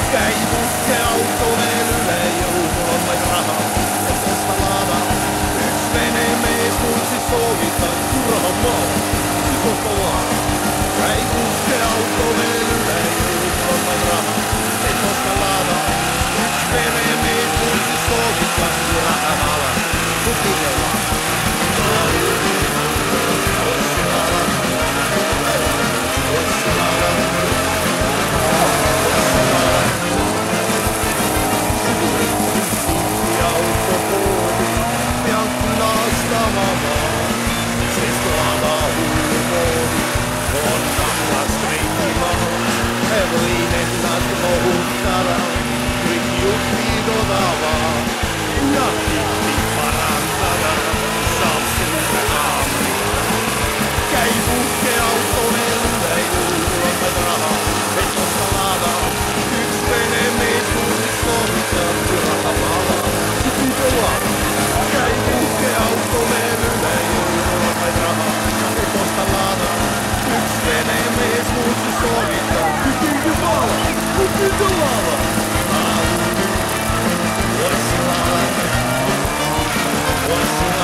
Käi putkeauto verylle, mulla on vain rahaa ja tosta lava. Yks venemies muissi sovittaa, turha maa, nyt tosta lava. Käi putkeauto verylle, mulla on vain rahaa ja tosta lava. Yks venemies muissi sovittaa, turha maa, nyt lava. What's